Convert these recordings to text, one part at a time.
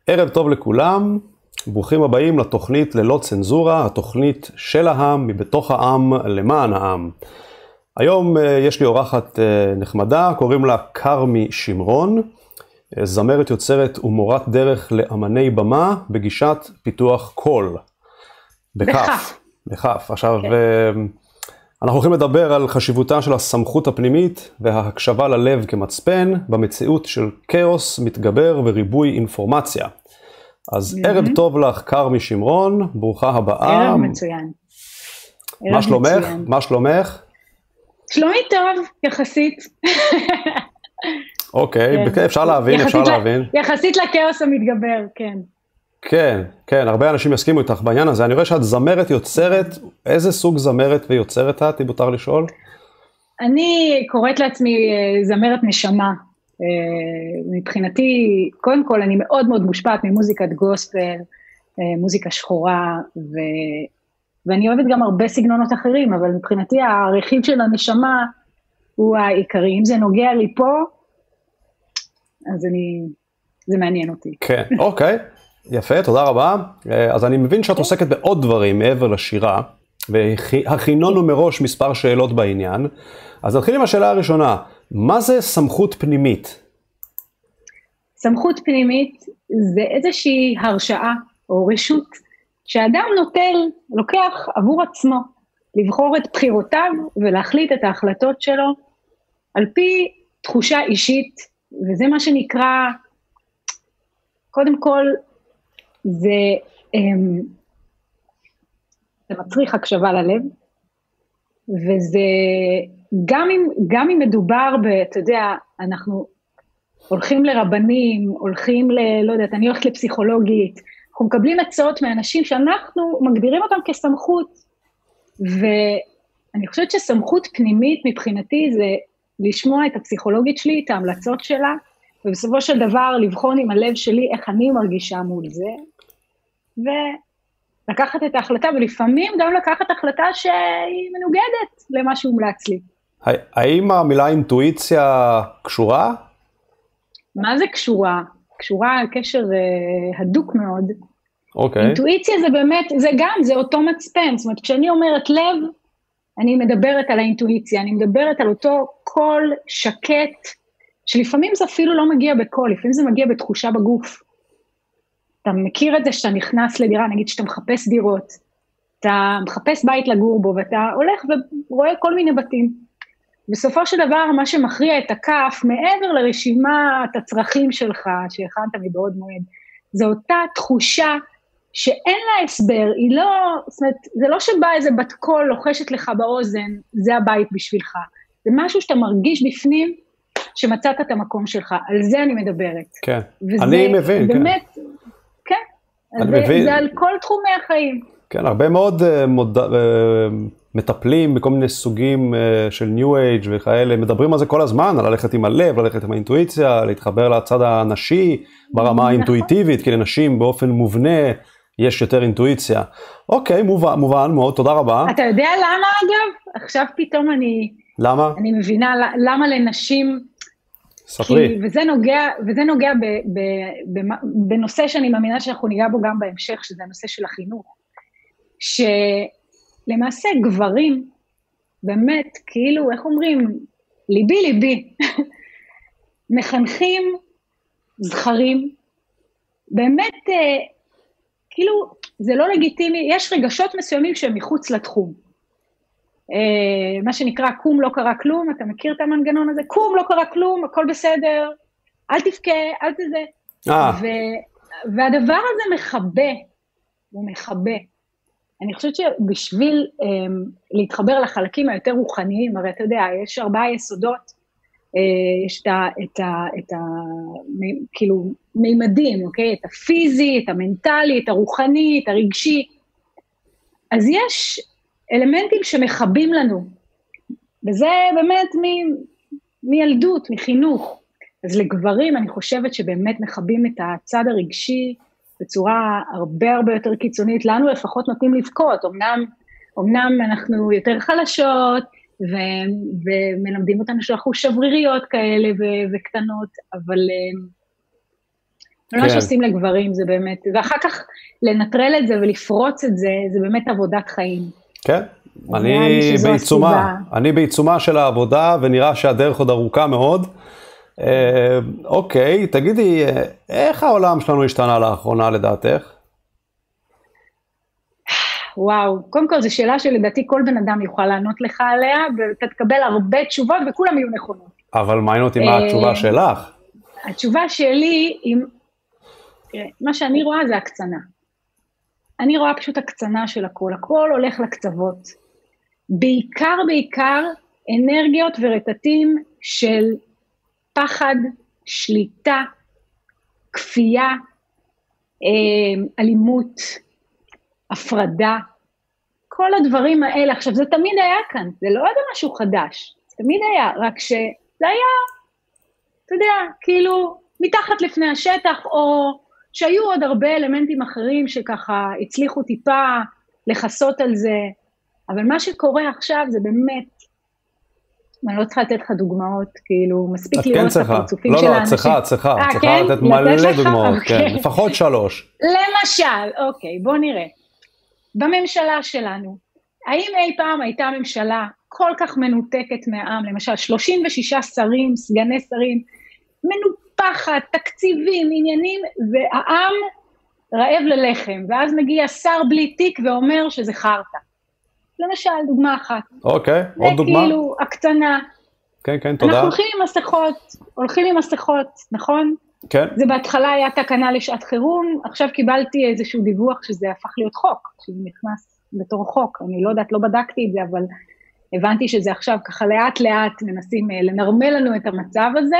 ערב טוב לכולם, ברוכים הבאים לתוכנית ללא צנזורה, התוכנית של העם, מבתוך העם למען העם. היום יש לי אורחת נחמדה, קוראים לה כרמי שמרון, זמרת יוצרת ומורת דרך לאמני במה בגישת פיתוח קול. בכף. עכשיו, אנחנו הולכים לדבר על חשיבותה של הסמכות הפנימית וההקשבה ללב כמצפן במציאות של כאוס מתגבר וריבוי אינפורמציה. אז ערב טוב לך כרמי שמרון, ברוכה הבאה. ערב מצוין. מה שלומך? מה שלומך? שלומי טוב, יחסית. אוקיי, אפשר להבין, אפשר להבין. יחסית לכאוס המתגבר, כן. כן, הרבה אנשים יסכימו איתך בעניין הזה. אני רואה שאת זמרת יוצרת, איזה סוג זמרת ויוצרת את, אם מותר לשאול? אני קוראת לעצמי זמרת נשמה. מבחינתי, קודם כל, אני מאוד מאוד מושפעת ממוזיקת גוספל, מוזיקה שחורה, ואני אוהבת גם הרבה סגנונות אחרים, אבל מבחינתי הרכיב של הנשמה הוא העיקרי. אם זה נוגע לי פה, אז זה מעניין אותי. כן, אוקיי. יפה, תודה רבה. אז אני מבין שאת עוסקת בעוד דברים מעבר לשירה, והכינונו מראש מספר שאלות בעניין. אז נתחיל עם השאלה הראשונה, מה זה סמכות פנימית? סמכות פנימית זה איזושהי הרשאה או רשות שהאדם לוקח עבור עצמו, לבחור את בחירותיו ולהחליט את ההחלטות שלו על פי תחושה אישית, וזה מה שנקרא, קודם כל, זה מצריך הקשבה ללב, וזה גם אם מדובר אתה יודע, אנחנו הולכים לרבנים, הולכים לא יודעת, אני הולכת לפסיכולוגית, אנחנו מקבלים הצעות מאנשים שאנחנו מגדירים אותם כסמכות, ואני חושבת שסמכות פנימית מבחינתי זה לשמוע את הפסיכולוגית שלי, את ההמלצות שלה, ובסופו של דבר לבחון עם הלב שלי איך אני מרגישה מול זה, ולקחת את ההחלטה, ולפעמים גם לקחת החלטה שהיא מנוגדת למה שהומלץ לי. האם המילה אינטואיציה קשורה? מה זה קשורה? קשורה קשר הדוק מאוד. אוקיי. אינטואיציה זה באמת, זה אותו מצפן, זאת אומרת, כשאני אומרת לב, אני מדברת על האינטואיציה, אני מדברת על אותו קול שקט, שלפעמים זה אפילו לא מגיע בקול, לפעמים זה מגיע בתחושה בגוף. אתה מכיר את זה שאתה נכנס לדירה, נגיד שאתה מחפש דירות, אתה מחפש בית לגור בו, ואתה הולך ורואה כל מיני בתים. בסופו של דבר, מה שמכריע את הכף, מעבר לרשימת הצרכים שלך, שהכנת מבעוד מועד, זה אותה תחושה שאין לה הסבר, היא לא, זאת אומרת, זה לא שבא איזה בת קול לוחשת לך באוזן, זה הבית בשבילך. זה משהו שאתה מרגיש בפנים, שמצאת את המקום שלך, על זה אני מדברת. כן, אני מבין, כן. באמת, כן, זה על כל תחומי החיים. כן, הרבה מאוד מטפלים בכל מיני סוגים של ניו אייג' וכאלה, מדברים על זה כל הזמן, על ללכת עם הלב, ללכת עם האינטואיציה, להתחבר לצד הנשי, ברמה האינטואיטיבית, כי לנשים באופן מובנה יש יותר אינטואיציה. אוקיי, מובן מאוד, תודה רבה. אתה יודע למה אגב? עכשיו פתאום למה? אני מבינה למה לנשים, ספרי. וזה נוגע בנושא שאני מאמינה שאנחנו ניגע בו גם בהמשך, שזה הנושא של החינוך. שלמעשה גברים, באמת, כאילו, איך אומרים, ליבי, מחנכים זכרים, באמת, כאילו, זה לא לגיטימי, יש רגשות מסוימים שהם מחוץ לתחום. מה שנקרא, קום לא קרה כלום, אתה מכיר את המנגנון הזה? קום לא קרה כלום, הכל בסדר, אל תבכה, אל תזה. והדבר הזה הוא מכבה. אני חושבת שבשביל להתחבר לחלקים היותר רוחניים, הרי אתה יודע, יש 4 יסודות, יש את כאילו מימדים, אוקיי? את הפיזי, את המנטלי, את הרוחני, את הרגשי. אז יש אלמנטים שמחבים לנו, וזה באמת מילדות, מחינוך. אז לגברים אני חושבת שבאמת מחבים את הצד הרגשי, בצורה הרבה יותר קיצונית, לנו לפחות נותנים לבכות, אמנם אנחנו יותר חלשות, ומלמדים אותנו שאנחנו שבריריות כאלה וקטנות, אבל מה שעושים לגברים זה באמת, ואחר כך לנטרל את זה ולפרוץ את זה, זה באמת עבודת חיים. כן, אני בעיצומה של העבודה, ונראה שהדרך עוד ארוכה מאוד. אוקיי, תגידי, איך העולם שלנו השתנה לאחרונה לדעתך? וואו, קודם כל זו שאלה שלדעתי כל בן אדם יוכל לענות לך עליה, ואתה תקבל הרבה תשובות וכולם יהיו נכונות. אבל מעניין אותי מה התשובה שלך? התשובה שלי, מה שאני רואה זה הקצנה. אני רואה פשוט הקצנה של הכל, הכל הולך לקצוות. בעיקר אנרגיות ורטטים של פחד, שליטה, כפייה, אלימות, הפרדה, כל הדברים האלה. עכשיו, זה תמיד היה כאן, זה לא היה משהו חדש, זה תמיד היה, רק שזה היה, אתה יודע, כאילו, מתחת לפני השטח, או שהיו עוד הרבה אלמנטים אחרים שככה הצליחו טיפה לחסות על זה, אבל מה שקורה עכשיו זה באמת, אני לא צריכה לתת לך דוגמאות, כאילו, מספיק לראות את הפרצופים של האנשים. לא, צריכה לתת מלא דוגמאות, כן, לפחות 3. למשל, אוקיי, בוא נראה. בממשלה שלנו, האם אי פעם הייתה ממשלה כל כך מנותקת מהעם, למשל 36 שרים, סגני שרים, מנופחת, תקציבים, עניינים, והעם רעב ללחם, ואז מגיע שר בלי תיק ואומר שזה חרטה. למשל, דוגמה אחת. אוקיי, עוד דוגמה. זה כאילו הקטנה. כן, תודה. אנחנו הולכים עם מסכות, נכון? כן. זה בהתחלה היה תקנה לשעת חירום, עכשיו קיבלתי איזשהו דיווח שזה הפך להיות חוק, שזה נכנס בתור חוק, אני לא יודעת, לא בדקתי את זה, אבל הבנתי שזה עכשיו ככה לאט מנסים לנרמל לנו את המצב הזה.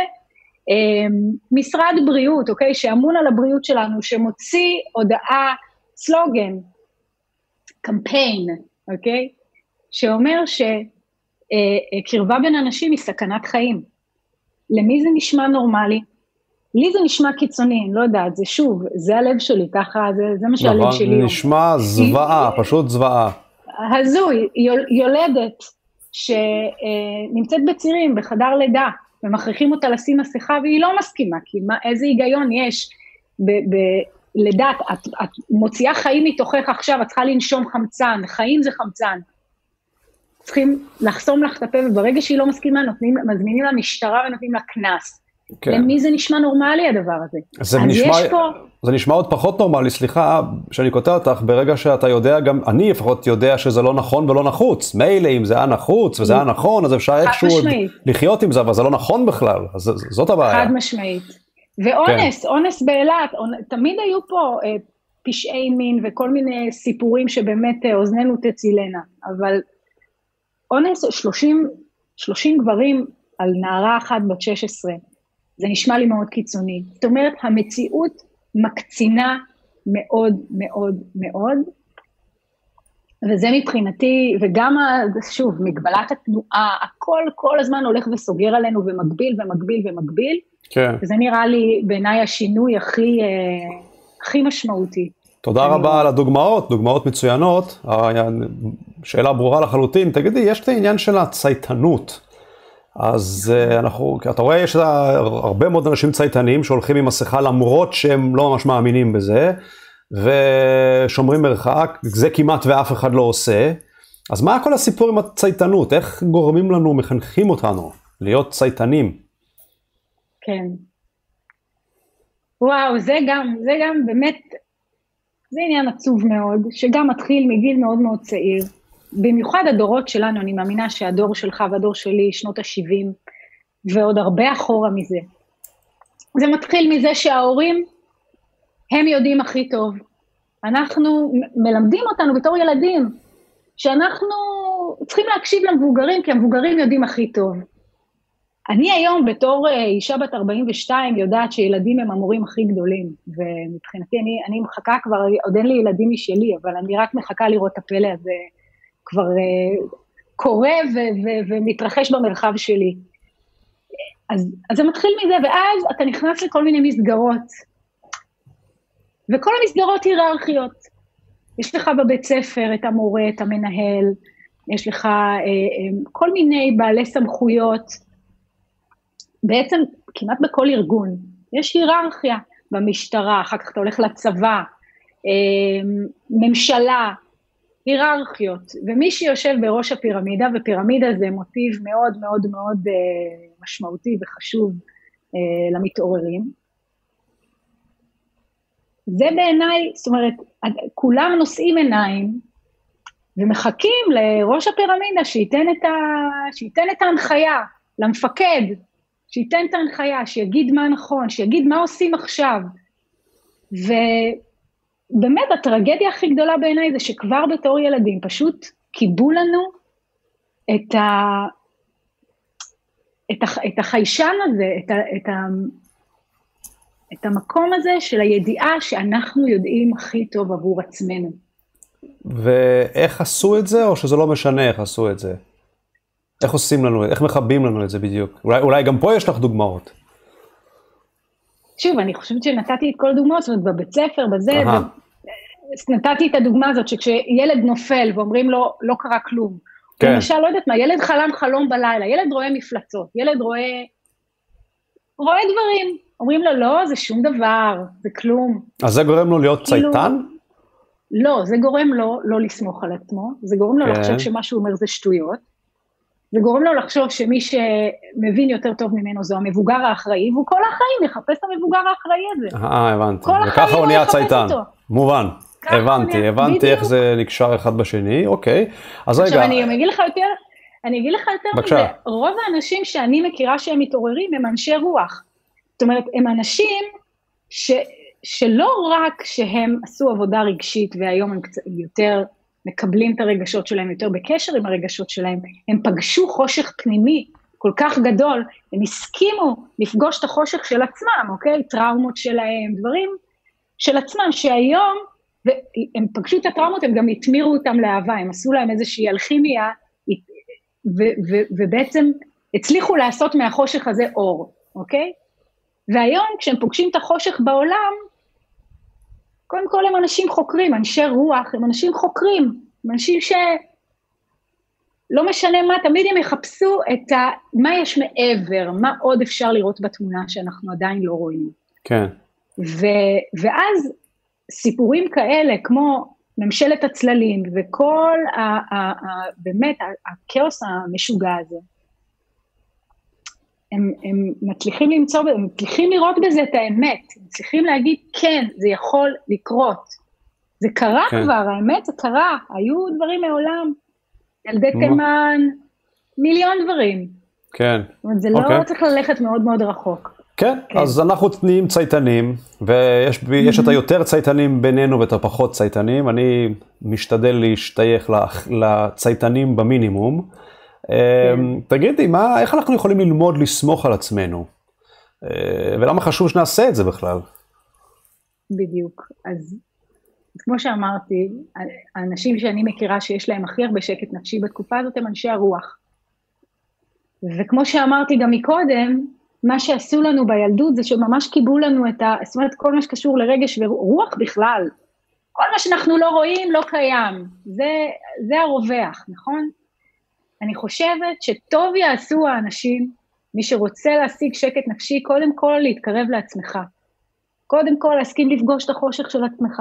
משרד בריאות, אוקיי, שאמון על הבריאות שלנו, שמוציא הודעה, סלוגן, קמפיין, אוקיי, שאומר שקרבה בין אנשים היא סכנת חיים. למי זה נשמע נורמלי? לי זה נשמע קיצוני, אני לא יודעת, זה שוב, זה הלב שלי, ככה, זה מה שהלב שלי. נכון, נשמע זוועה, פשוט זוועה. הזוי, יולדת שנמצאת בצירים בחדר לידה, ומכריחים אותה לשים מסכה, והיא לא מסכימה, כי איזה היגיון יש בלידת, את מוציאה חיים מתוכך עכשיו, את צריכה לנשום חמצן, חיים זה חמצן, צריכים לחסום לך את הפה, וברגע שהיא לא מסכימה, מזמינים לה משטרה ונותנים לה כנס. כן. למי זה נשמע נורמלי הדבר הזה? זה נשמע עוד פחות נורמלי, סליחה, שאני כותב אותך, ברגע שאתה יודע, גם אני לפחות יודע שזה לא נכון ולא נחוץ. מילא אם זה היה נחוץ וזה היה נכון, אז אפשר איכשהו לחיות עם זה, אבל זה לא נכון בכלל, אז זאת הבעיה. חד משמעית. ואונס, כן. אונס באילת, תמיד היו פה פשעי מין וכל מיני סיפורים שבאמת אוזננו תצילנה, אבל אונס 30 גברים על נערה אחת בת 16, זה נשמע לי מאוד קיצוני. זאת אומרת, המציאות מקצינה מאוד מאוד מאוד, וזה מבחינתי, וגם, שוב, מגבלת התנועה, הכל כל הזמן הולך וסוגר עלינו, ומגביל, כן. וזה נראה לי בעיניי השינוי הכי משמעותי. תודה רבה על הדוגמאות, דוגמאות מצוינות, שאלה ברורה לחלוטין. תגידי, יש את העניין של הצייתנות, אז אתה רואה, יש הרבה מאוד אנשים צייתנים שהולכים עם מסכה למרות שהם לא ממש מאמינים בזה, ושומרים מרחק, זה כמעט ואף אחד לא עושה. אז מה כל הסיפור עם הצייתנות? איך גורמים לנו, מחנכים אותנו להיות צייתנים? כן. וואו, זה גם באמת, זה עניין עצוב מאוד, שגם מתחיל מגיל מאוד מאוד צעיר. במיוחד הדורות שלנו, אני מאמינה שהדור שלך והדור שלי, שנות ה-70, ועוד הרבה אחורה מזה. זה מתחיל מזה שההורים, הם יודעים הכי טוב. אנחנו מלמדים אותנו בתור ילדים, שאנחנו צריכים להקשיב למבוגרים, כי המבוגרים יודעים הכי טוב. אני היום בתור אישה בת 42 יודעת שילדים הם המורים הכי גדולים, ומבחינתי אני מחכה כבר, עוד אין לי ילדים משלי, אבל אני רק מחכה לראות את הפלא הזה, כבר קורה ומתרחש במרחב שלי. אז זה מתחיל מזה, ואז אתה נכנס לכל מיני מסגרות, וכל המסגרות היררכיות. יש לך בבית ספר את המורה, את המנהל, יש לך כל מיני בעלי סמכויות, בעצם כמעט בכל ארגון יש היררכיה, במשטרה, אחר כך אתה הולך לצבא, ממשלה, היררכיות, ומי שיושב בראש הפירמידה, ופירמידה זה מוטיב מאוד מאוד מאוד משמעותי וחשוב למתעוררים, זה בעיניי, זאת אומרת, כולם נושאים עיניים, ומחכים לראש הפירמידה שייתן את ההנחיה, למפקד, שייתן את ההנחיה, שיגיד מה נכון, שיגיד מה עושים עכשיו. ובאמת הטרגדיה הכי גדולה בעיניי זה שכבר בתור ילדים פשוט קיבלו לנו את החיישן הזה, את המקום הזה של הידיעה שאנחנו יודעים הכי טוב עבור עצמנו. ואיך עשו את זה, או שזה לא משנה איך עשו את זה? איך עושים לנו, איך מחבים לנו את זה בדיוק? אולי גם פה יש לך דוגמאות. שוב, אני חושבת שנתתי את כל הדוגמאות, זאת אומרת, בבית ספר, בזה, נתתי את הדוגמה הזאת, שכשילד נופל ואומרים לו, לא קרה כלום. כן. למשל, לא יודעת מה, ילד חלם חלום בלילה, ילד רואה מפלצות, ילד רואה דברים. אומרים לו, לא, זה שום דבר, זה כלום. אז זה גורם לו להיות צייתן? לא, זה גורם לו לא לסמוך על עצמו, זה גורם לו לחשוב שמה שהוא אומר זה שטויות, זה גורם לו לחשוב שמי שמבין יותר טוב ממנו זו המבוגר האחראי, והוא כל החיים יחפש את המבוגר האחראי הזה. הבנתי. וככה הוא נהיה צייתן. מובן. הבנתי איך זה נקשר אחד בשני, אוקיי. אז רגע. עכשיו אני אגיד לך יותר מזה, רוב האנשים שאני מכירה שהם מתעוררים הם אנשי רוח. זאת אומרת, הם אנשים שלא רק שהם עשו עבודה רגשית, והיום הם יותר מקבלים את הרגשות שלהם, יותר בקשר עם הרגשות שלהם, הם פגשו חושך פנימי כל כך גדול, הם הסכימו לפגוש את החושך של עצמם, אוקיי? טראומות שלהם, דברים של עצמם, שהיום, והם פגשו את הטראומות, הם גם התמירו אותם לאהבה, הם עשו להם איזושהי אלכימיה, ובעצם הצליחו לעשות מהחושך הזה אור, אוקיי? והיום כשהם פוגשים את החושך בעולם, קודם כל הם אנשים חוקרים, אנשי רוח, הם אנשים חוקרים, הם אנשים שלא משנה מה, תמיד הם יחפשו מה יש מעבר, מה עוד אפשר לראות בתמונה שאנחנו עדיין לא רואים. כן. ואז סיפורים כאלה, כמו ממשלת הצללים, וכל באמת הכאוס המשוגע הזה, הם מצליחים הם מצליחים לראות בזה את האמת, הם מצליחים להגיד, כן, זה יכול לקרות. זה קרה כבר, האמת זה קרה, היו דברים מעולם, ילדי תימן, מיליון דברים. כן. זאת אומרת, זה לא צריך ללכת מאוד מאוד רחוק. כן, אז אנחנו נהיים צייתנים, ויש את היותר צייתנים בינינו ואת הפחות צייתנים, אני משתדל להשתייך לצייתנים במינימום, תגידי, איך אנחנו יכולים ללמוד לסמוך על עצמנו? ולמה חשוב שנעשה את זה בכלל? בדיוק. אז כמו שאמרתי, האנשים שאני מכירה שיש להם הכי הרבה שקט נפשי בתקופה הזאת הם אנשי הרוח. וכמו שאמרתי גם מקודם, מה שעשו לנו בילדות זה שממש קיבלו לנו זאת אומרת, כל מה שקשור לרגש ורוח בכלל. כל מה שאנחנו לא רואים לא קיים. זה הרווח, נכון? אני חושבת שטוב יעשו האנשים, מי שרוצה להשיג שקט נפשי, קודם כל להתקרב לעצמך. קודם כל להסכים לפגוש את החושך של עצמך.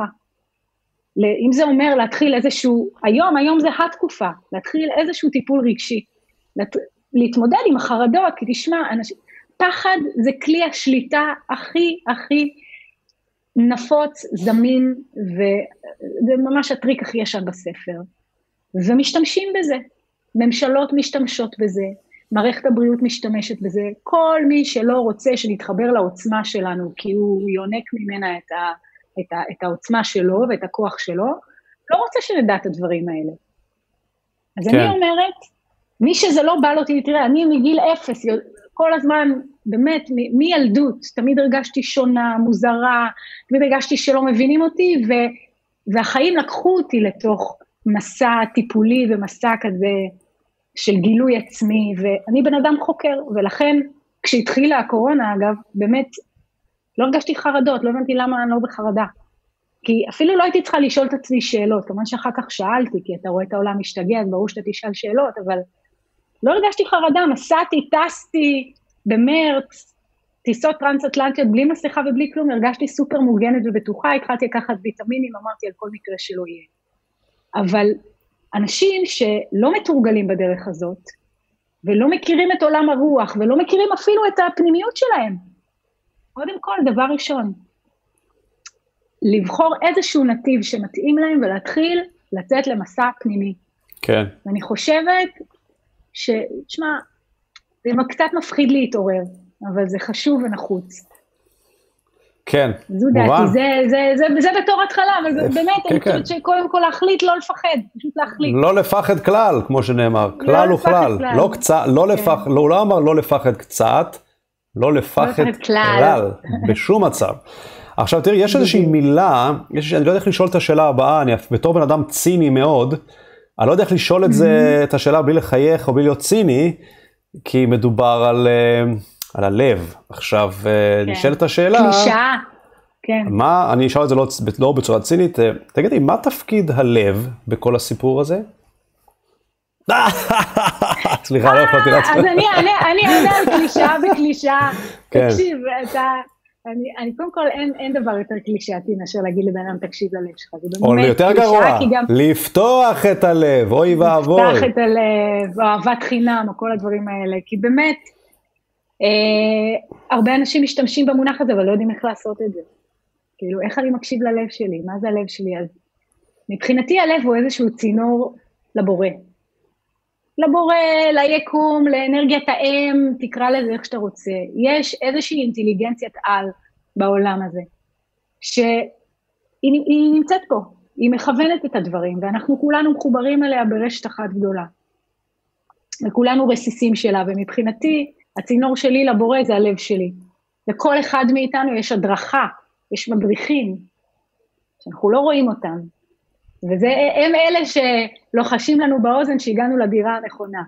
אם זה אומר להתחיל איזשהו, היום זה התקופה, להתחיל איזשהו טיפול רגשי, להתמודד עם החרדות, כי תשמע, פחד זה כלי השליטה הכי נפוץ, זמין, וזה ממש הטריק הכי ישן בספר. ומשתמשים בזה. ממשלות משתמשות בזה, מערכת הבריאות משתמשת בזה, כל מי שלא רוצה שנתחבר לעוצמה שלנו, כי הוא יונק ממנה את העוצמה שלו ואת הכוח שלו, לא רוצה שנדע את הדברים האלה. אז אני אומרת, מי שזה לא בא לו, תראה, אני מגיל 0, כל הזמן, באמת, מילדות, תמיד הרגשתי שונה, מוזרה, תמיד הרגשתי שלא מבינים אותי, והחיים לקחו אותי לתוך מסע טיפולי ומסע כזה של גילוי עצמי, ואני בן אדם חוקר, ולכן כשהתחילה הקורונה, אגב, באמת לא הרגשתי חרדות, לא הבנתי למה אני לא בחרדה, כי אפילו לא הייתי צריכה לשאול את עצמי שאלות, כמובן שאחר כך שאלתי, כי אתה רואה את העולם משתגע, אז ברור שאתה תשאל שאלות, אבל לא הרגשתי חרדה, נסעתי, טסתי במרץ, טיסות טרנס-אטלנטיות בלי מסכה ובלי כלום, הרגשתי סופר מוגנת ובטוחה, התחלתי לקחת ויטמינים, אמרתי על כל מקרה שלא יהיה. אבל אנשים שלא מתורגלים בדרך הזאת, ולא מכירים את עולם הרוח, ולא מכירים אפילו את הפנימיות שלהם, קודם כל, דבר ראשון, לבחור איזשהו נתיב שמתאים להם, ולהתחיל לצאת למסע פנימי. כן. ואני חושבת תשמע, זה קצת מפחיד להתעורר, אבל זה חשוב ונחוץ. כן, מובן. זה בתור התחלה, אבל באמת, אני חושבת שקודם כל להחליט, לא לפחד, פשוט להחליט. לא לפחד כלל, כמו שנאמר, כלל וכלל. הוא לא אמר לא לפחד קצת, לא לפחד כלל, בשום מצב. עכשיו תראי, יש איזושהי מילה, אני לא יודע איך לשאול את השאלה הבאה, אני בתור בן אדם ציני מאוד, אני לא יודע איך לשאול את השאלה בלי לחייך או בלי להיות ציני, כי מדובר על הלב. עכשיו, נשאלת השאלה... קלישאה, כן. אני אשאל את זה לא בצורה צינית, תגידי, מה תפקיד הלב בכל הסיפור הזה? סליחה, לא יכולתי להצליח. אז אני אענה על קלישאה בקלישאה. תקשיב, אני קודם כל אין דבר יותר קלישאתי מאשר להגיד לבן אדם תקשיב ללב שלך. או יותר גרוע, לפתוח את הלב, אוי ואבוי. לפתוח את הלב, או אהבת חינם, או כל הדברים האלה, כי באמת, הרבה אנשים משתמשים במונח הזה, אבל לא יודעים איך לעשות את זה. כאילו, איך אני מקשיב ללב שלי? מה זה הלב שלי? אז מבחינתי הלב הוא איזשהו צינור לבורא. לבורא, ליקום, לאנרגיית האם, תקרא לזה איך שאתה רוצה. יש איזושהי אינטליגנציית על בעולם הזה, שהיא נמצאת פה, היא מכוונת את הדברים, ואנחנו כולנו מחוברים אליה ברשת אחת גדולה. וכולנו רסיסים שלה, ומבחינתי, הצינור שלי לבורא זה הלב שלי. לכל אחד מאיתנו יש הדרכה, יש מדריכים, שאנחנו לא רואים אותם. והם אלה שלוחשים לנו באוזן שהגענו לדירה הנכונה.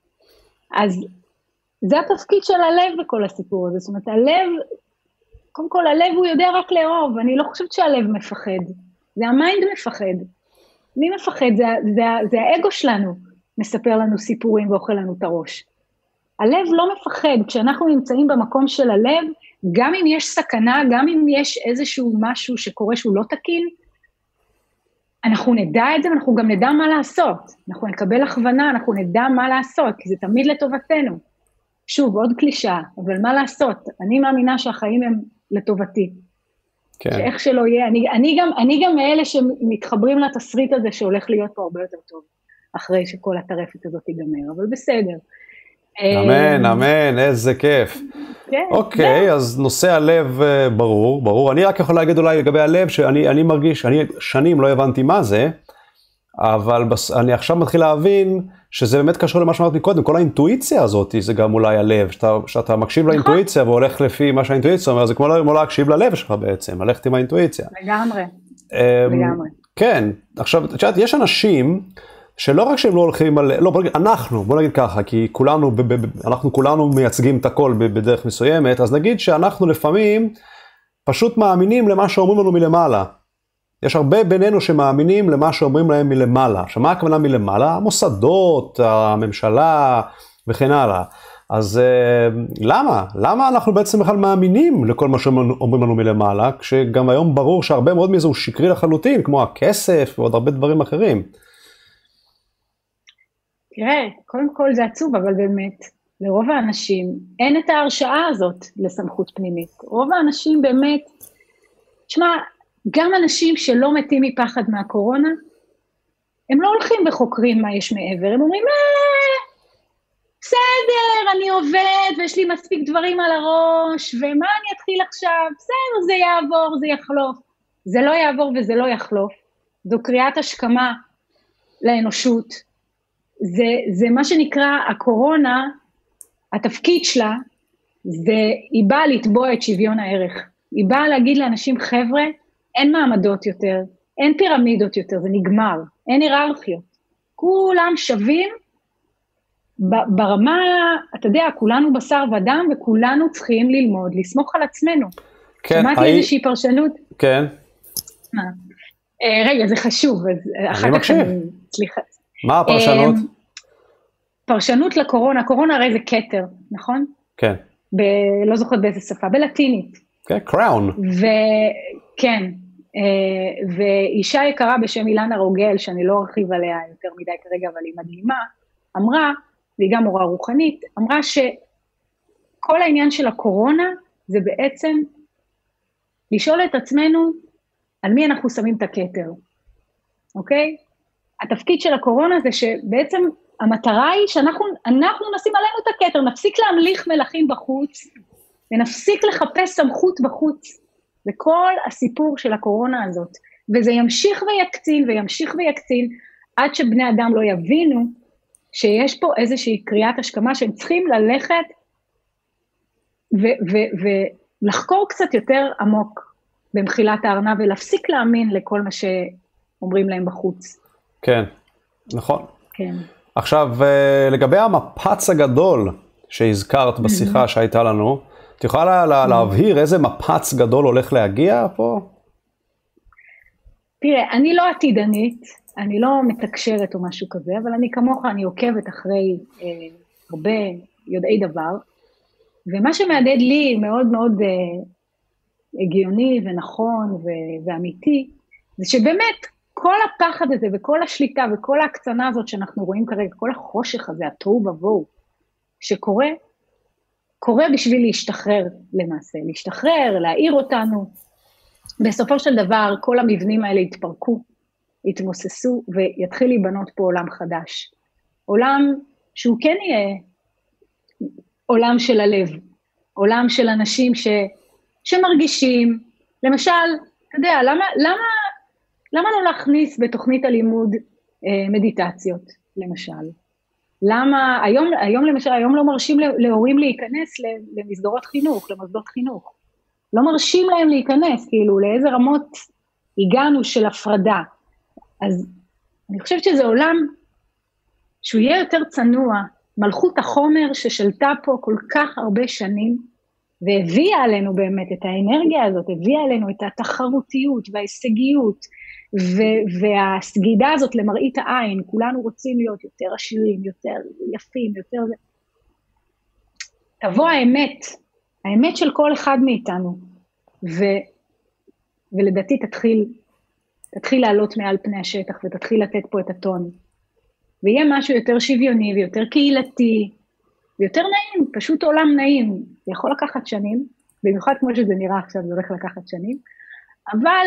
אז זה התפקיד של הלב בכל הסיפור הזה. זאת אומרת, הלב, קודם כל הלב הוא יודע רק לאהוב, אני לא חושבת שהלב מפחד. זה המיינד מפחד. מי מפחד? זה האגו שלנו מספר לנו סיפורים ואוכל לנו את הראש. הלב לא מפחד. כשאנחנו נמצאים במקום של הלב, גם אם יש סכנה, גם אם יש איזשהו משהו שקורה שהוא לא תקין, אנחנו נדע את זה, ואנחנו גם נדע מה לעשות. אנחנו נקבל הכוונה, אנחנו נדע מה לעשות, כי זה תמיד לטובתנו. שוב, עוד קלישאה, אבל מה לעשות? אני מאמינה שהחיים הם לטובתי. כן. שאיך שלא יהיה, אני גם מאלה שמתחברים לתסריט הזה, שהולך להיות פה הרבה יותר טוב, אחרי שכל הטרפת הזאת ייגמר, אבל בסדר. אמן, אמן, איזה כיף. אוקיי, אז נושא הלב ברור. אני רק יכול להגיד אולי לגבי הלב, שאני מרגיש, אני שנים לא הבנתי מה זה, אבל אני עכשיו מתחיל להבין שזה באמת קשור למה שאמרת מקודם, כל האינטואיציה הזאת זה גם אולי הלב, שאתה מקשיב לאינטואיציה והולך לפי מה שהאינטואיציה אומר, זה כמו להקשיב ללב שלך בעצם, ללכת עם האינטואיציה. לגמרי. כן, עכשיו, יש אנשים שלא רק שהם לא הולכים על, לא, בוא נגיד ככה, כי אנחנו כולנו מייצגים את הכל בדרך מסוימת, אז נגיד שאנחנו לפעמים פשוט מאמינים למה שאומרים לנו מלמעלה. יש הרבה בינינו שמאמינים למה שאומרים להם מלמעלה. עכשיו, מה הכוונה מלמעלה? המוסדות, הממשלה וכן הלאה. אז למה? למה אנחנו בעצם בכלל מאמינים לכל מה שאומרים לנו מלמעלה, כשגם היום ברור שהרבה מאוד מזה הוא שקרי לחלוטין, כמו הכסף ועוד הרבה דברים אחרים. תראה, קודם כל זה עצוב, אבל באמת, לרוב האנשים אין את ההרשאה הזאת לסמכות פנימית. רוב האנשים באמת, תשמע, גם אנשים שלא מתים מפחד מהקורונה, הם לא הולכים וחוקרים מה יש מעבר, הם אומרים, בסדר, אני עובד ויש לי מספיק דברים על הראש, ומה אני אתחיל עכשיו? בסדר, זה יעבור, זה יחלוף. זה לא יעבור וזה לא יחלוף. זו קריאת השכמה לאנושות. זה מה שנקרא הקורונה, התפקיד שלה, היא באה לתבוע את שוויון הערך. היא באה להגיד לאנשים, חבר'ה, אין מעמדות יותר, אין פירמידות יותר, זה נגמר, אין היררכיות. כולם שווים ברמה, אתה יודע, כולנו בשר ודם, וכולנו צריכים ללמוד, לסמוך על עצמנו. כן, שמעתי איזושהי פרשנות. כן. מה? רגע, זה חשוב. אני מקשיב. סליחה. מה הפרשנות? פרשנות לקורונה, קורונה הרי זה כתר, נכון? כן. לא זוכרת באיזה שפה, בלטינית. כן, קראון. וכן, ואישה יקרה בשם אילנה רוגל, שאני לא ארחיב עליה יותר מדי כרגע, אבל היא מדהימה, אמרה, והיא גם מורה רוחנית, אמרה שכל העניין של הקורונה, זה בעצם לשאול את עצמנו, על מי אנחנו שמים את הכתר, אוקיי? התפקיד של הקורונה זה שבעצם המטרה היא שאנחנו נשים עלינו את הכתר, נפסיק להמליך מלכים בחוץ, ונפסיק לחפש סמכות בחוץ, וכל הסיפור של הקורונה הזאת, וזה ימשיך ויקצין, וימשיך ויקצין, עד שבני אדם לא יבינו, שיש פה איזושהי קריאת השכמה, שהם צריכים ללכת, ולחקור קצת יותר עמוק, במחילת הארנב, ולהפסיק להאמין לכל מה שאומרים להם בחוץ. כן, נכון. כן. עכשיו, לגבי המפץ הגדול שהזכרת בשיחה שהייתה לנו, את יכולה להבהיר איזה מפץ גדול הולך להגיע פה? תראה, אני לא עתידנית, אני לא מתקשרת או משהו כזה, אבל אני כמוך, אני עוקבת אחרי הרבה יודעי דבר, ומה שמעדד לי מאוד מאוד הגיוני ונכון ואמיתי, זה שבאמת כל הפחד הזה וכל השליטה וכל ההקצנה הזאת שאנחנו רואים כרגע, כל החושך הזה, התוהו ובוהו, שקורה, קורה בשביל להשתחרר למעשה, להשתחרר, להעיר אותנו. בסופו של דבר כל המבנים האלה יתפרקו, יתמוססו ויתחיל להיבנות פה עולם חדש. עולם שהוא כן יהיה עולם של הלב, עולם של אנשים שמרגישים, למשל, אתה יודע, למה לא להכניס בתוכנית הלימוד מדיטציות, למשל? למה, היום למשל, היום לא מרשים להורים להיכנס למסגרות חינוך, למוסדות חינוך. לא מרשים להם להיכנס, כאילו, לאיזה רמות הגענו של הפרדה. אז אני חושבת שזה עולם שהוא יהיה יותר צנוע, מלכות החומר ששלטה פה כל כך הרבה שנים, והביאה עלינו באמת את האנרגיה הזאת, הביאה עלינו את התחרותיות וההישגיות, והסגידה הזאת למראית העין, כולנו רוצים להיות יותר עשירים, יותר יפים, יותר... תבוא האמת של כל אחד מאיתנו, ולדעתי תתחיל לעלות מעל פני השטח, ותתחיל לתת פה את הטון, ויהיה משהו יותר שוויוני, ויותר קהילתי, ויותר נעים, פשוט עולם נעים, זה יכול לקחת שנים, במיוחד כמו שזה נראה עכשיו, זה הולך לקחת שנים, אבל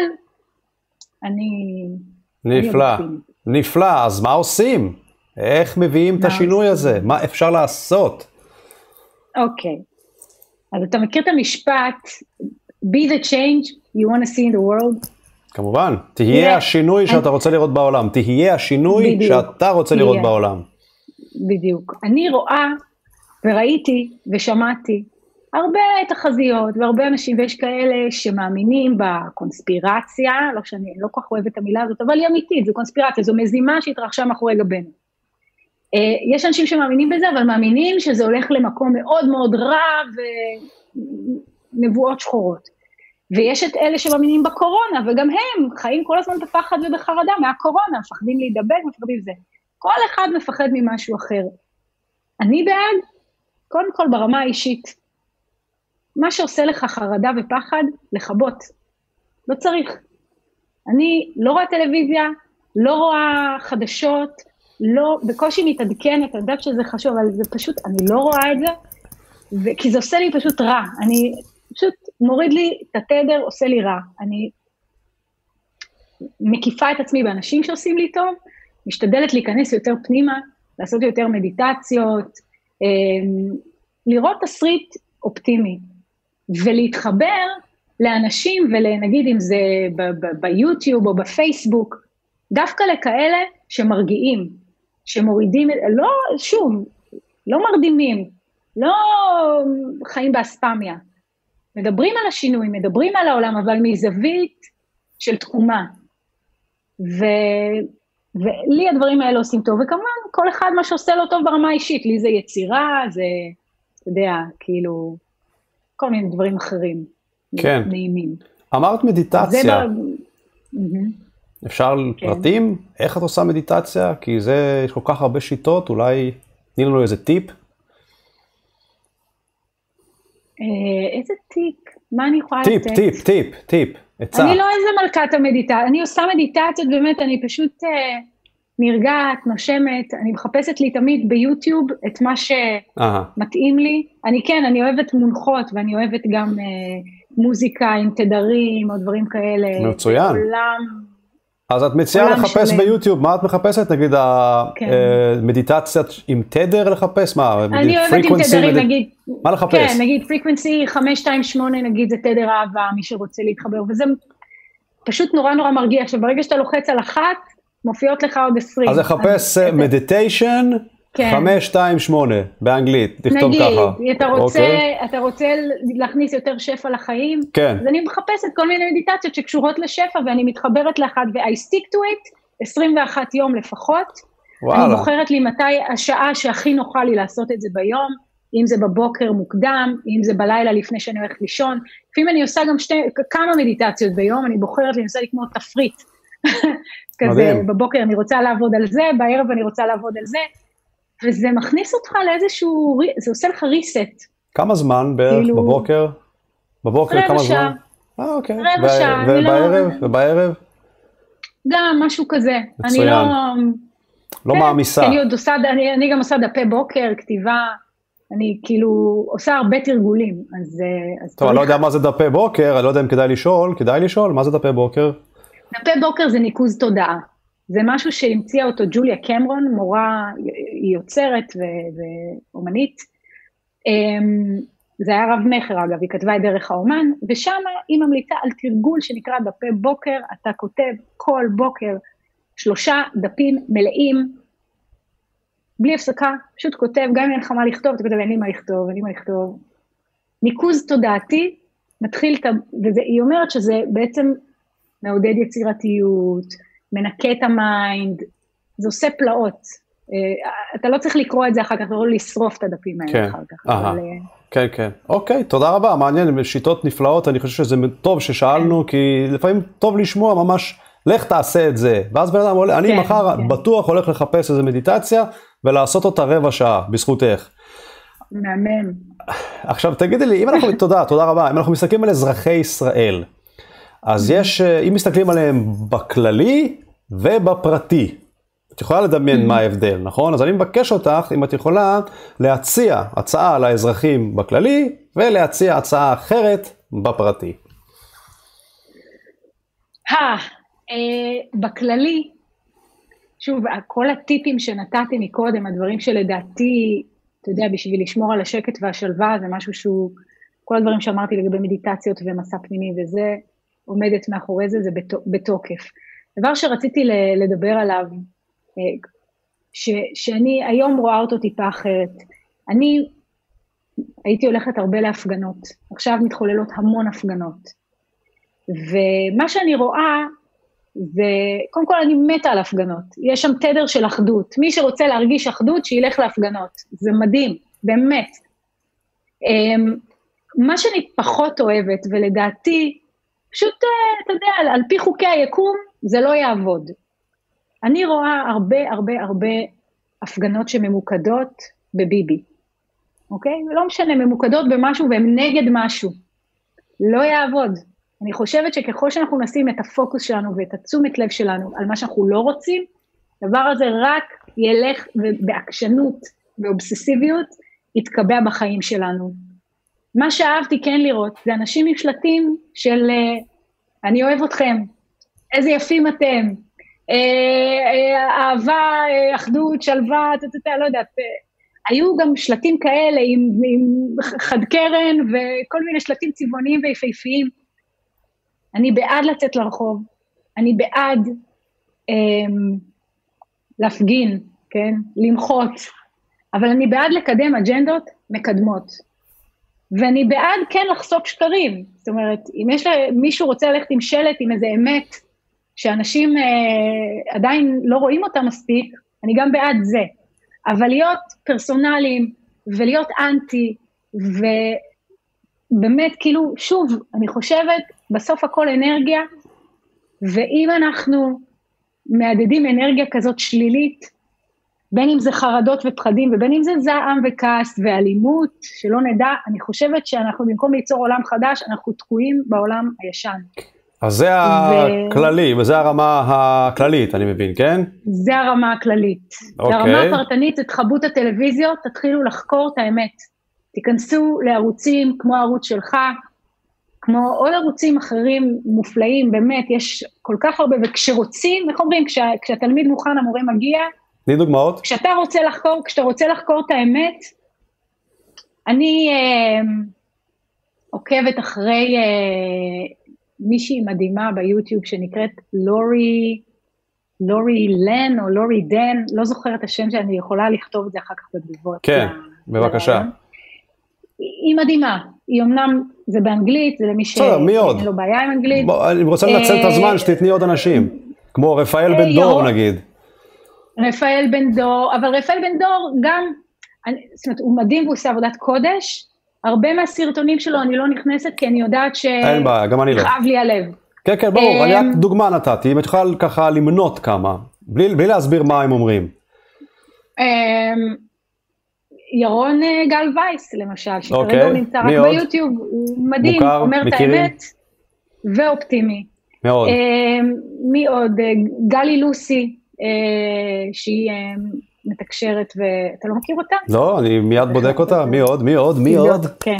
נפלא, אז מה עושים? איך מביאים את השינוי הזה? מה אפשר לעשות? אוקיי, אז אתה מכיר את המשפט, be the change you want to see in the world? כמובן, תהיה השינוי שאתה רוצה לראות בעולם, תהיה השינוי שאתה רוצה לראות בעולם. בדיוק, אני רואה וראיתי ושמעתי הרבה תחזיות והרבה אנשים, ויש כאלה שמאמינים בקונספירציה, לא שאני לא כל כך אוהבת את המילה הזאת, אבל היא אמיתית, זו קונספירציה, זו מזימה שהתרחשה מאחורי גבינו. יש אנשים שמאמינים בזה, אבל מאמינים שזה הולך למקום מאוד מאוד רע ונבואות שחורות. ויש את אלה שמאמינים בקורונה, וגם הם חיים כל הזמן בפחד ובחרדה מהקורונה, מפחדים להידבק, מפחדים זה. כל אחד מפחד ממשהו אחר. אני בעד, קודם כל ברמה האישית, מה שעושה לך חרדה ופחד, לחבות. לא צריך. אני לא רואה טלוויזיה, לא רואה חדשות, לא, בקושי מתעדכנת, אני יודעת שזה חשוב, אבל זה פשוט, אני לא רואה את זה, כי זה עושה לי פשוט רע. אני פשוט מוריד לי את התדר, עושה לי רע. אני מקיפה את עצמי באנשים שעושים לי טוב, משתדלת להיכנס יותר פנימה, לעשות יותר מדיטציות, לראות תסריט אופטימי, ולהתחבר לאנשים, ולנגיד אם זה ביוטיוב או בפייסבוק, דווקא לכאלה שמרגיעים, שמורידים, לא, שוב, לא מרדימים, לא חיים באספמיה, מדברים על השינוי, מדברים על העולם, אבל מזווית של תקומה, ולי הדברים האלה עושים טוב, וכמובן כל אחד מה שעושה לו טוב ברמה האישית, לי זה יצירה, זה, אתה יודע, כאילו, כל מיני דברים אחרים, כן. נעימים. אמרת מדיטציה, אפשר פרטים? איך את עושה מדיטציה? כי זה, יש כל כך הרבה שיטות, אולי תני לנו איזה טיפ? איזה טיפ? מה אני יכולה לתת? טיפ, עצה. אני לא איזה מלכת המדיטציה, אני עושה מדיטציות באמת, אני פשוט נרגעת, נושמת, אני מחפשת לי תמיד ביוטיוב את מה שמתאים לי. אני אוהבת מונחות, ואני אוהבת גם מוזיקה עם תדרים, או דברים כאלה. מצוין. עולם... אז את מציעה לחפש ביוטיוב, מה את מחפשת? נגיד המדיטציה עם תדר לחפש? מה? אני אוהבת עם תדרים, נגיד, מה לחפש? כן, נגיד פריקוונסי 528, נגיד זה תדר אהבה, מי שרוצה להתחבר, וזה פשוט נורא נורא מרגיע. עכשיו, ברגע שאתה לוחץ על אחת, מופיעות לך עוד 20. אז לחפש מדיטיישן 528 באנגלית, תכתוב ככה. נגיד, אתה רוצה להכניס יותר שפע לחיים, אז אני מחפשת כל מיני מדיטציות שקשורות לשפע, ואני מתחברת לאחת, ו-I stick to it 21 יום לפחות. אני בוחרת לי מתי השעה שהכי נוחה לי לעשות את זה ביום, אם זה בבוקר מוקדם, אם זה בלילה לפני שאני הולכת לישון. לפעמים אני עושה גם כמה מדיטציות ביום, אני בוחרת לי, אני עושה לי כמו תפריט. כזה, בבוקר אני רוצה לעבוד על זה, בערב אני רוצה לעבוד על זה, וזה מכניס אותך לאיזשהו, זה עושה לך ריסט. כמה זמן בערך בבוקר? בבוקר כמה זמן? אוקיי. רבע שעה. ובערב? גם משהו כזה. מצוין. לא מעמיסה. אני גם עושה דפי בוקר, כתיבה, אני כאילו עושה הרבה תרגולים, אז טוב, אני לא יודע מה זה דפי בוקר, אני לא יודע אם כדאי לשאול, מה זה דפי בוקר? דפי בוקר זה ניקוז תודעה. זה משהו שהמציאה אותו ג'וליה קמרון, מורה, היא יוצרת ואומנית. זה היה רב מחר אגב, היא כתבה את דרך האומן, ושם היא ממליצה על תרגול שנקרא דפי בוקר, אתה כותב כל בוקר 3 דפים מלאים, בלי הפסקה, פשוט כותב, גם אם אין לך מה לכתוב, אתה כותב, אין לי מה לכתוב. ניקוז תודעתי, מתחיל, והיא אומרת שזה בעצם מעודד יצירתיות, מנקה את המיינד, זה עושה פלאות. אתה לא צריך לקרוא את זה אחר כך, אתה לא לשרוף את הדפים האלה אחר כך. כן. אוקיי, תודה רבה, מעניין, שיטות נפלאות, אני חושב שזה טוב ששאלנו, כי לפעמים טוב לשמוע ממש, לך תעשה את זה, ואז בן אדם עולה, אני מחר בטוח הולך לחפש איזו מדיטציה, ולעשות אותה רבע שעה, בזכותך. מאמן. עכשיו תגידי לי, תודה רבה, אם אנחנו מסתכלים על אזרחי ישראל, אז אם מסתכלים עליהם בכללי ובפרטי, את יכולה לדמיין מה ההבדל, נכון? אז אני מבקש אותך, אם את יכולה, להציע הצעה לאזרחים בכללי, ולהציע הצעה אחרת בפרטי. בכללי, שוב, כל הטיפים שנתתי מקודם, הדברים שלדעתי, אתה יודע, בשביל לשמור על השקט והשלווה, זה משהו שהוא, כל הדברים שאמרתי לגבי מדיטציות ומסע פנימי וזה, עומדת מאחורי זה, זה בתוקף. דבר שרציתי לדבר עליו, שאני היום רואה אותו טיפה אחרת. אני הייתי הולכת הרבה להפגנות, עכשיו מתחוללות המון הפגנות. ומה שאני רואה, זה, קודם כל אני מתה על הפגנות. יש שם תדר של אחדות. מי שרוצה להרגיש אחדות, שילך להפגנות. זה מדהים, באמת. מה שאני פחות אוהבת, ולדעתי, פשוט, אתה יודע, על פי חוקי היקום, זה לא יעבוד. אני רואה הרבה הפגנות שממוקדות בביבי. אוקיי? לא משנה, ממוקדות במשהו והם נגד משהו. לא יעבוד. אני חושבת שככל שאנחנו נשים את הפוקוס שלנו ואת התשומת לב שלנו על מה שאנחנו לא רוצים, הדבר הזה רק ילך בעקשנות ואובססיביות, יתקבע בחיים שלנו. מה שאהבתי כן לראות, זה אנשים עם שלטים של אני אוהב אתכם, איזה יפים אתם, אהבה, אחדות, שלווה, לא יודעת, היו גם שלטים כאלה עם חד קרן וכל מיני שלטים צבעוניים ויפהפיים. אני בעד לצאת לרחוב, אני בעד להפגין, כן? למחות, אבל אני בעד לקדם אג'נדות מקדמות. ואני בעד כן לחשוף שקרים. זאת אומרת, אם מישהו רוצה ללכת עם שלט, עם איזה אמת, שאנשים עדיין לא רואים אותה מספיק, אני גם בעד זה. אבל להיות פרסונליים ולהיות אנטי, ובאמת כאילו, שוב, אני חושבת, בסוף הכל אנרגיה, ואם אנחנו מעדדים אנרגיה כזאת שלילית, בין אם זה חרדות ופחדים, ובין אם זה זעם וכעס ואלימות, שלא נדע, אני חושבת שאנחנו במקום ליצור עולם חדש, אנחנו תקועים בעולם הישן. אז זה הכללי, וזה הרמה הכללית, אני מבין, כן? זה הרמה הכללית. אוקיי. הרמה הפרטנית, תתחברו את הטלוויזיות, תתחילו לחקור את האמת. תיכנסו לערוצים כמו הערוץ שלך, כמו עוד ערוצים אחרים מופלאים, באמת, יש כל כך הרבה, וכשרוצים, איך אומרים, כשהתלמיד מוכן, המורה מגיע, תני דוגמאות. כשאתה רוצה לחקור את האמת, אני עוקבת אחרי מישהי מדהימה ביוטיוב שנקראת לורי לן או לורי דן, לא זוכרת השם שאני יכולה לכתוב את זה אחר כך בתגובות. כן, בבקשה. היא מדהימה, היא אמנם, זה באנגלית, זה למי שאין לו בעיה עם אנגלית. אני רוצה לנצל את הזמן שתתני עוד אנשים, כמו רפאל בן דור נגיד. רפאל בן דור, אבל רפאל בן דור גם, זאת אומרת, הוא מדהים והוא עושה עבודת קודש, הרבה מהסרטונים שלו אני לא נכנסת, כי אני יודעת אין בעיה, גם אני לא. יכאב לי הלב. כן, כן, ברור, אני רק דוגמה נתתי, אם את יכולה ככה למנות כמה, בלי להסביר מה הם אומרים. ירון גל וייס, למשל, שכרגע הוא נמצא רק ביוטיוב, הוא מדהים, אומר את האמת, ואופטימי. מאוד. מי עוד? גלי לוסי, שהיא מתקשרת, ואתה לא מכיר אותה? לא, אני מיד בודק אותה, מי עוד? מי עוד? כן.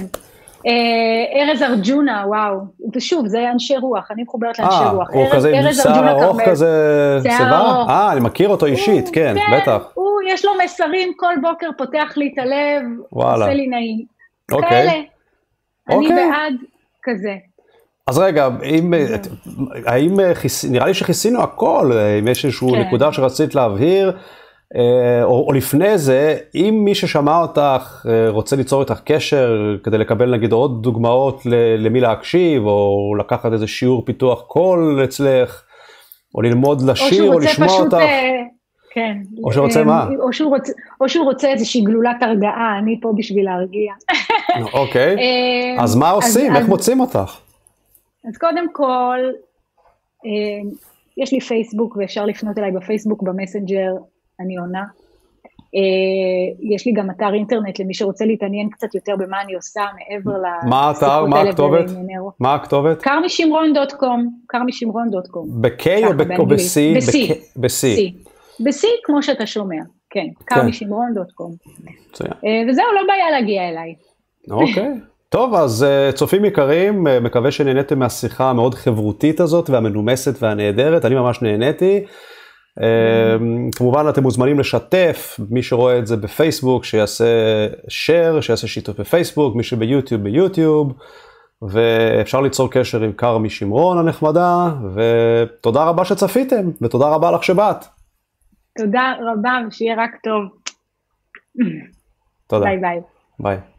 ארז ארג'ונה, וואו, ושוב, זה אנשי רוח, אני מחוברת לאנשי רוח. הוא כזה עם שיער ארוך כזה צבא? אני מכיר אותו אישית, כן, בטח. יש לו מסרים, כל בוקר פותח לי את הלב, עושה לי נעים. כאלה, אני בעד כזה. אז רגע, האם נראה לי שכיסינו הכל, אם יש איזושהי נקודה שרצית להבהיר, או לפני זה, אם מי ששמע אותך רוצה ליצור איתך קשר, כדי לקבל נגיד עוד דוגמאות למי להקשיב, או לקחת איזה שיעור פיתוח קול אצלך, או ללמוד לשיר, או לשמוע אותך. כן. או שרוצה מה? או שהוא רוצה איזושהי גלולת הרגעה, אני פה בשביל להרגיע. אוקיי, אז מה עושים? איך מוצאים אותך? אז קודם כל, יש לי פייסבוק, ואפשר לפנות אליי בפייסבוק, במסנג'ר, אני עונה. יש לי גם אתר אינטרנט, למי שרוצה להתעניין קצת יותר במה אני עושה, מעבר מה האתר? מה הכתובת? מה הכתובת? karmishamron.com. ב-K או ב-C? ב-C. ב-C, כמו שאתה שומע, כן, karmishamron.com. וזהו, לא בעיה להגיע אליי. אוקיי. טוב, אז צופים יקרים, מקווה שנהניתם מהשיחה המאוד חברותית הזאת, והמנומסת והנהדרת, אני ממש נהניתי. כמובן אתם מוזמנים לשתף, מי שרואה את זה בפייסבוק, שיעשה share, שיעשה שיתוף בפייסבוק, מי שביוטיוב, ואפשר ליצור קשר עם כרמי שמרון הנחמדה, ותודה רבה שצפיתם, ותודה רבה לך שבאת. תודה רבה, ושיהיה רק טוב. תודה. ביי ביי. ביי.